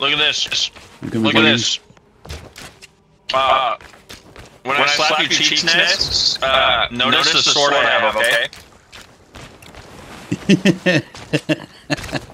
Look at this. Look at this. When I slap your cheeks next, notice the sword I have, okay?